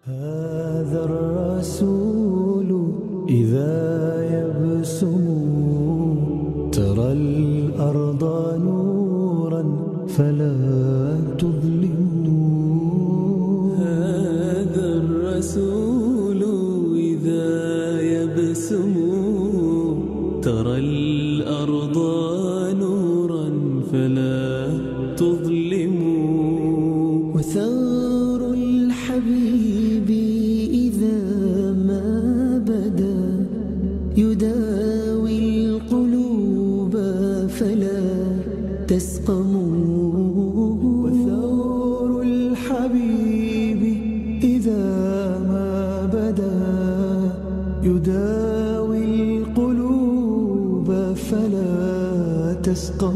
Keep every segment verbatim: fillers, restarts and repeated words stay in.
هذا الرسول إذا يبسم ترى الأرض نورا فلا تظلم. هذا الرسول إذا يبسم ترى الأرض نورا فلا تظلم. وثار الحبيب إذا ما بدا يداوي القلوب فلا تسقم. وثار الحبيب إذا ما بدا يداوي القلوب فلا تسقم.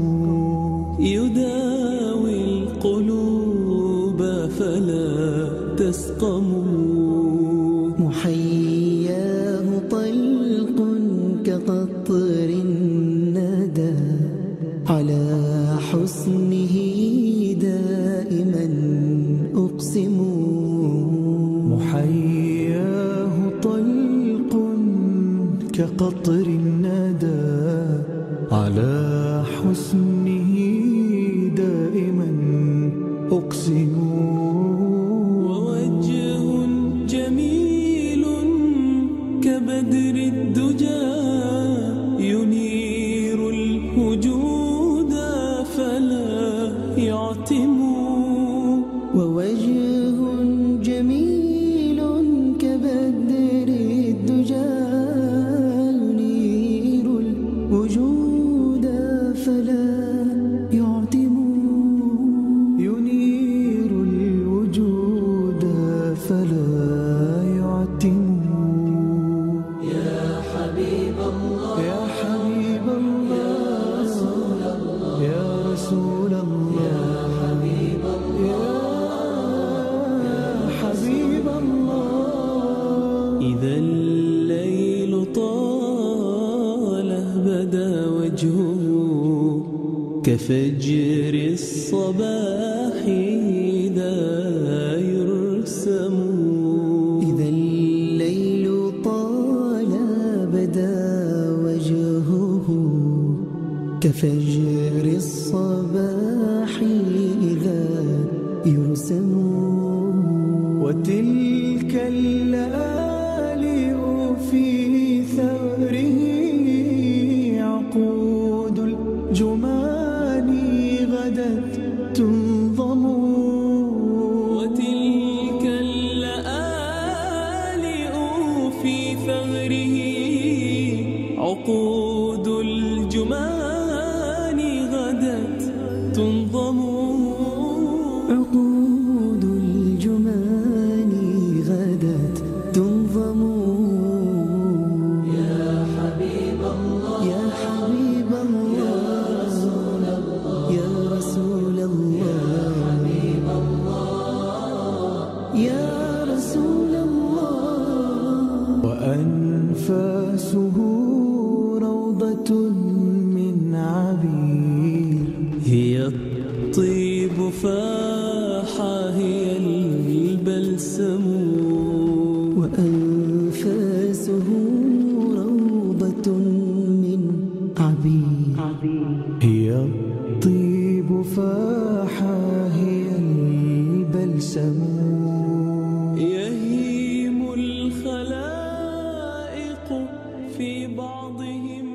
يداوي القلوب فلا تسقم. محياه طلق كقطر الندى على حسنه دائما أقسم. محياه طلق كقطر الندى على حسنه دائما أقسم. ووجه جميل كبدر الدجى ينير الوجود فلا يعتم. ووجه جميل كبدر الدجى ينير الوجود فلا يعتم. ينير الوجود فلا يعتم. يا حبيب الله يا حبيب الله يا رسول الله يا رسول الله يا حبيب الله يا حبيب الله. إذا الليل طاله بدا وجهه كفجر الصباح إذا يرسم. إذا الليل طال بدا وجهه كفجر الصباح إذا يرسم. وتلك اللآلئ في ثغره عقود الجمان غدت تنظم. وتلك اللآلئ في ثغره عقود الجمان غدت تنظم. عقود الجمان غدت تنظم. يا حبيب الله يا حبيب الله يا رسول الله يا رسول الله يا حبيب الله يا رسول الله. وأنفاسه روضة من عبير هي الطيب فاحا هي البلسم. وأنفاسه روضة من عبير هي الطيب فاحا هي البلسم. يهيم الخلائق في بعضهم